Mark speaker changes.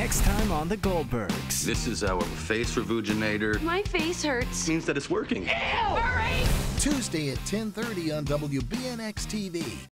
Speaker 1: Next time on the Goldbergs.
Speaker 2: This is our face revuginator.
Speaker 3: My face hurts.
Speaker 2: Means that it's working.
Speaker 3: Ew! Hurry!
Speaker 4: Tuesday at 10:30 on WBNX-TV.